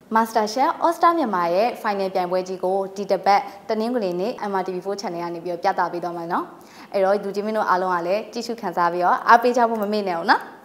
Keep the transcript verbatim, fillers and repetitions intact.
Master Chef All Star မြန်မာရဲ့ final ပြိုင်ပွဲကြီးကိုဒီတစ်ပတ်တနင်္ဂနွေနေ့ M R T V four Channel ကနေပြီးတော့ပြသပေးတော့မှာနော်အဲ့တော့လူကြီးမင်းတို့အားလုံးကလည်းကြည့်ရှုခန်းစားပြီးတော့အားပေးကြဖို့မမေ့နဲ့အောင်နော်